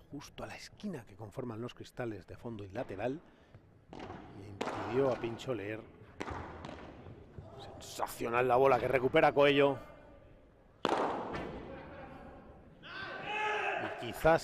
justo a la esquina que conforman los cristales de fondo y lateral y impidió a Pincho leer. Sensacional la bola que recupera Coello. Y quizás